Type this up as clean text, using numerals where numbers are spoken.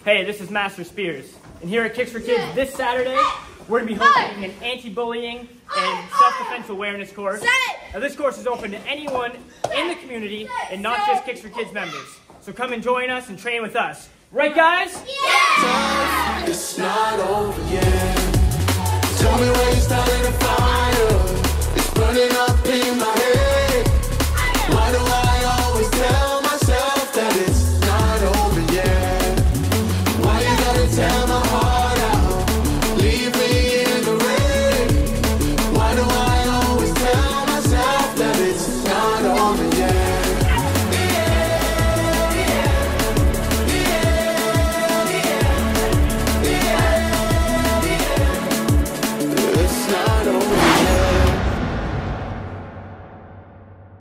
Hey, this is Master Spears, and here at Kicks for Kids this Saturday, we're going to be hosting an anti-bullying and self-defense awareness course. Now, this course is open to anyone in the community and not just Kicks for Kids members. So come and join us and train with us. Right, guys? Yeah! It's not over yet. Tell me where you started to find